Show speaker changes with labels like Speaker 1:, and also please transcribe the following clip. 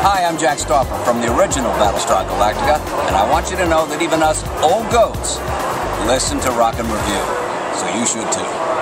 Speaker 1: Hi, I'm Jack Stauffer from the original Battlestar Galactica, and I want you to know that even us old goats listen to Rock and Review, so you should too.